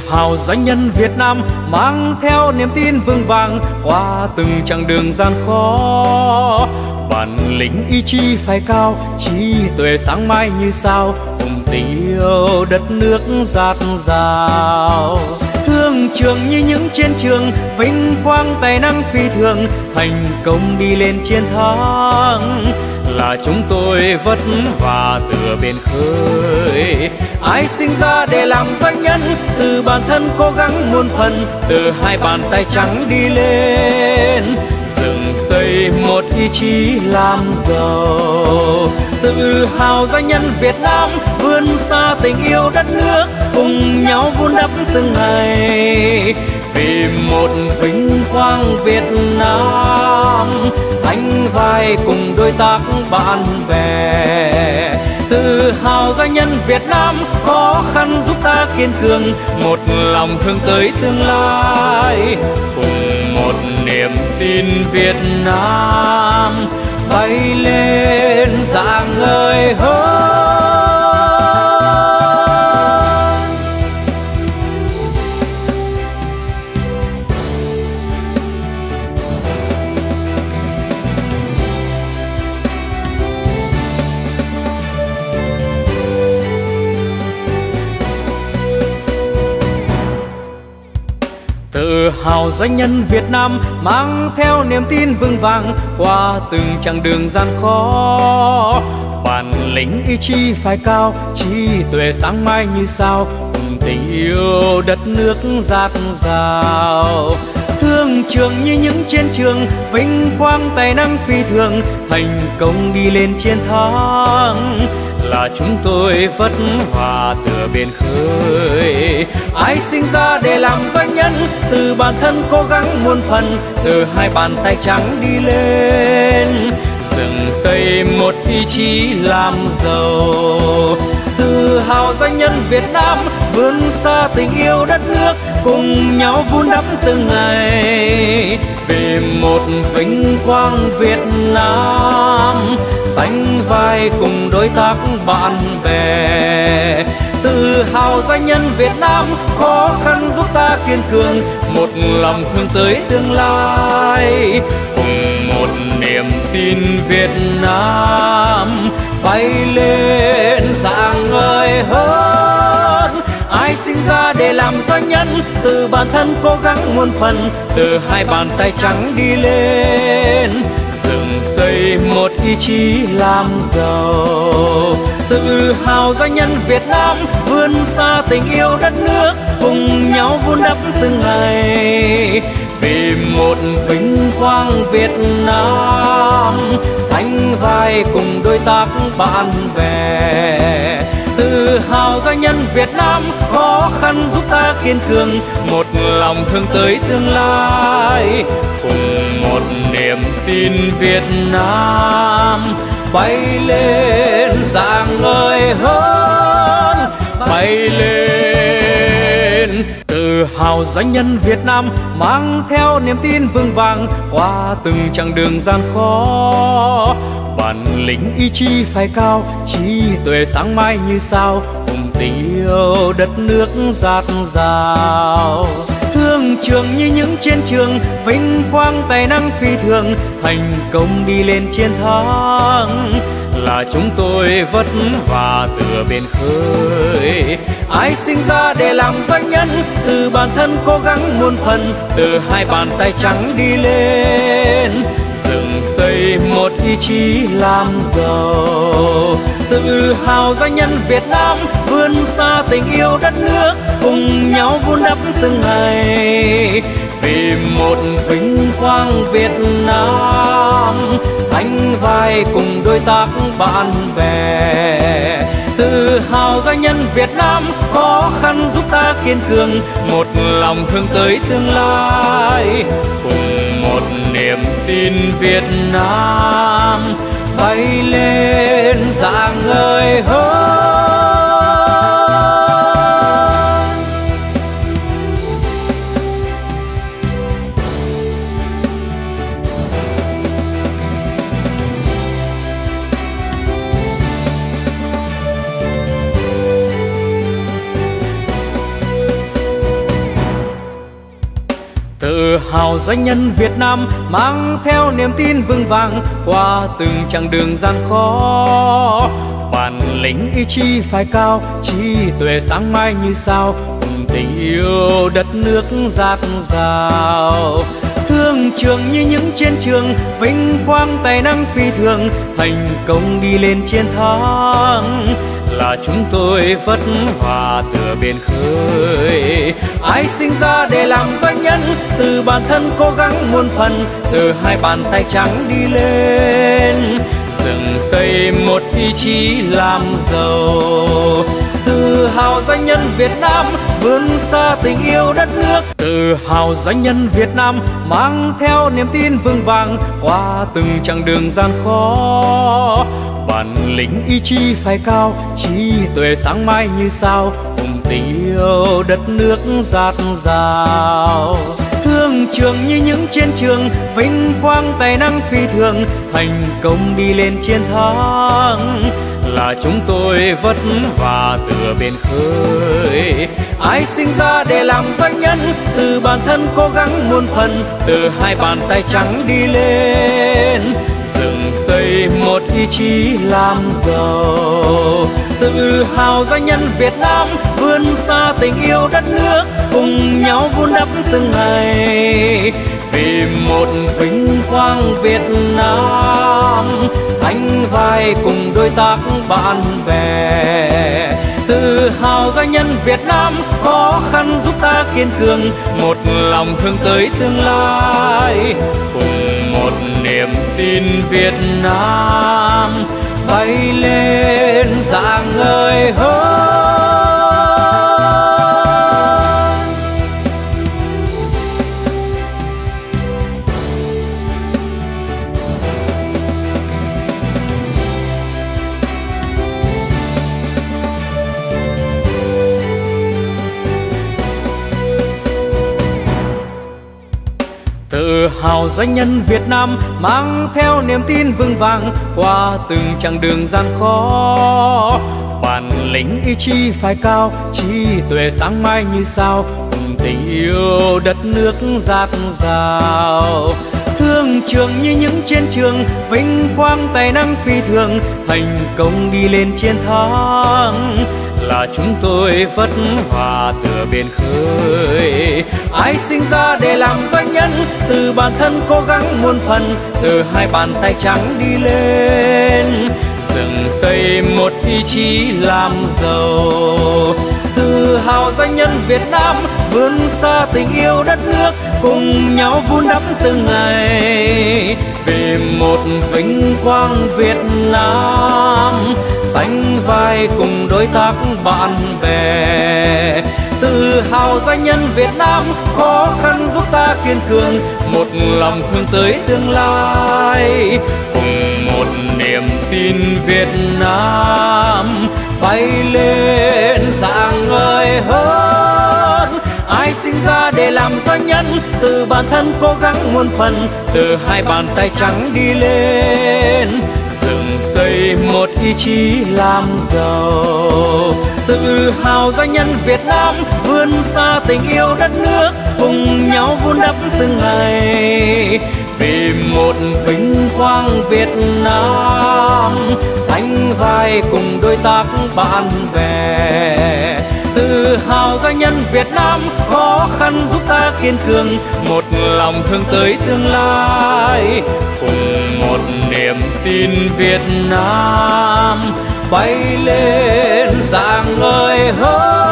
hào doanh nhân Việt Nam mang theo niềm tin vững vàng qua từng chặng đường gian khó. Bản lĩnh ý chí phải cao, trí tuệ sáng mai như sao, cùng tình yêu đất nước dạt dào. Thương trường như những chiến trường, vinh quang tài năng phi thường, thành công đi lên chiến thắng. Là chúng tôi vất vả từ biển khơi, ai sinh ra để làm doanh nhân, từ bản thân cố gắng muôn phần, từ hai bàn tay trắng đi lên, dựng xây một ý chí làm giàu. Tự hào doanh nhân Việt Nam vươn xa tình yêu đất nước, cùng nhau vun đắp từng ngày vì một vinh quang Việt Nam, sánh vai cùng đối tác bạn bè. Tự hào doanh nhân Việt Nam, khó khăn giúp ta kiên cường, một lòng hướng tới tương lai, cùng một niềm tin Việt Nam bay lên rạng ngời hơn. Tự hào doanh nhân Việt Nam mang theo niềm tin vững vàng qua từng chặng đường gian khó. Bản lĩnh ý chí phải cao, trí tuệ sáng mai như sao, cùng tình yêu đất nước dạt dào. Thương trường như những chiến trường, vinh quang tài năng phi thường, thành công đi lên chiến thắng. Là chúng tôi vất vả từ biển khơi, ai sinh ra để làm doanh nhân, từ bản thân cố gắng muôn phần, từ hai bàn tay trắng đi lên, dựng xây một ý chí làm giàu. Tự hào doanh nhân Việt Nam vươn xa tình yêu đất nước, cùng nhau vun đắp từng ngày vì một vinh quang Việt Nam, sánh vai cùng đối tác bạn bè. Tự hào doanh nhân Việt Nam, khó khăn giúp ta kiên cường, một lòng hướng tới tương lai, cùng một niềm tin Việt Nam bay lên rạng ngời hơn. Ai sinh ra để làm doanh nhân, từ bản thân cố gắng muôn phần, từ hai bàn tay trắng đi lên, dựng xây một ý chí làm giàu. Tự hào doanh nhân Việt Nam vươn xa tình yêu đất nước, cùng nhau vun đắp từng ngày vì một vinh quang Việt Nam, sánh vai cùng đối tác bạn bè. Tự hào doanh nhân Việt Nam, khó khăn giúp ta kiên cường, một lòng hướng tới tương lai, cùng một niềm tin Việt Nam bay lên rạng ngời hơn, bay lên. Tự hào doanh nhân Việt Nam mang theo niềm tin vững vàng qua từng chặng đường gian khó. Bản lĩnh ý chí phải cao, trí tuệ sáng mai như sao, cùng tình yêu đất nước dạt dào. Thương trường như những chiến trường, vinh quang tài năng phi thường, thành công đi lên chiến thắng. Là chúng tôi vất vả từ biển khơi, ai sinh ra để làm doanh nhân, từ bản thân cố gắng muôn phần, từ hai bàn tay trắng đi lên, dựng xây một ý chí làm giàu. Tự hào doanh nhân Việt Nam vươn xa tình yêu đất nước, cùng nhau vun đắp từng ngày vì một vinh quang Việt Nam, sánh vai cùng đối tác bạn bè. Tự hào doanh nhân Việt Nam, khó khăn giúp ta kiên cường, một lòng hướng tới tương lai, cùng một niềm tin Việt Nam bay lên rạng ngời hơn. hào doanh nhân Việt Nam mang theo niềm tin vững vàng qua từng chặng đường gian khó. Bản lĩnh ý chí phái cao, trí tuệ sáng mai như sao, cùng tình yêu đất nước dạt dào. Thương trường như những chiến trường, vinh quang tài năng phi thường, thành công đi lên chiến thắng. Là chúng tôi vất vả từ biển khơi. Ai sinh ra để làm doanh nhân, từ bản thân cố gắng muôn phần, từ hai bàn tay trắng đi lên, dựng xây một ý chí làm giàu. Tự hào doanh nhân Việt Nam vươn xa tình yêu đất nước. Tự hào doanh nhân Việt Nam mang theo niềm tin vững vàng qua từng chặng đường gian khó. Bản lĩnh ý chí phái cao, trí tuệ sáng mai như sao, cùng tình yêu đất nước dạt dào. Thương trường như những chiến trường, vinh quang tài năng phi thường, thành công đi lên chiến thắng. Là chúng tôi vất vả từ biển khơi. Ai sinh ra để làm doanh nhân, từ bản thân cố gắng muôn phần, từ hai bàn tay trắng đi lên, dựng xây một ý chí làm giàu. Tự hào doanh nhân Việt Nam vươn xa tình yêu đất nước, cùng nhau vun đắp từng ngày vì một vinh quang Việt Nam, sánh vai cùng đối tác bạn bè. Tự hào doanh nhân Việt Nam, khó khăn giúp ta kiên cường, một lòng hướng tới tương lai, cùng một niềm tin Việt Nam bay lên rạng ngời hơn. Tự hào doanh nhân Việt Nam mang theo niềm tin vững vàng qua từng chặng đường gian khó. Bản lĩnh ý chí phái cao, trí tuệ sáng mai như sao, cùng tình yêu đất nước dạt dào. Thương trường như những chiến trường, vinh quang tài năng phi thường, thành công đi lên chiến thắng. Là chúng tôi vất vả từ biển khơi. Ai sinh ra để làm doanh nhân, từ bản thân cố gắng muôn phần, từ hai bàn tay trắng đi lên, dựng xây một ý chí làm giàu. Tự hào doanh nhân Việt Nam vươn xa tình yêu đất nước, cùng nhau vun đắp từng ngày vì một vinh quang Việt Nam, sánh vai cùng đối tác bạn bè. Tự hào doanh nhân Việt Nam, khó khăn giúp ta kiên cường, một lòng hướng tới tương lai, cùng một niềm tin Việt Nam bay lên rạng ngời hơn. Ai sinh ra để làm doanh nhân, từ bản thân cố gắng muôn phần, từ hai bàn tay trắng đi lên, dựng xây một ý chí làm giàu. Tự hào doanh nhân Việt Nam vươn xa tình yêu đất nước, cùng nhau vun đắp từng ngày vì một vinh quang Việt Nam, sánh vai cùng đối tác bạn bè. Tự hào doanh nhân Việt Nam, khó khăn giúp ta kiên cường, một lòng hướng tới tương lai, cùng một niềm tin Việt Nam bay lên rạng ngời hơn.